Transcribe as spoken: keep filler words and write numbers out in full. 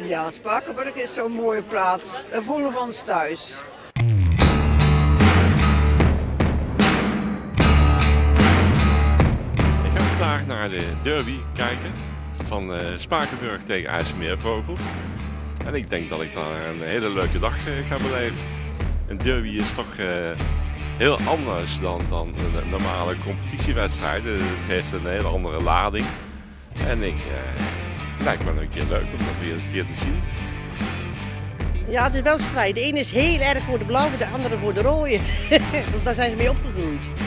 Ja, Spakenburg is zo'n mooie plaats. Daar voelen we ons thuis. Ik ga vandaag naar de derby kijken van uh, Spakenburg tegen IJsselmeervogels. En ik denk dat ik daar een hele leuke dag uh, ga beleven. Een derby is toch uh, heel anders dan, dan een normale competitiewedstrijd. Het heeft een hele andere lading. En ik, uh, lijkt me een keer leuk om dat weer eens een keer te zien. Ja, het is wel strijd. De ene is heel erg voor de blauwe, de andere voor de rode. Dus daar zijn ze mee opgegroeid.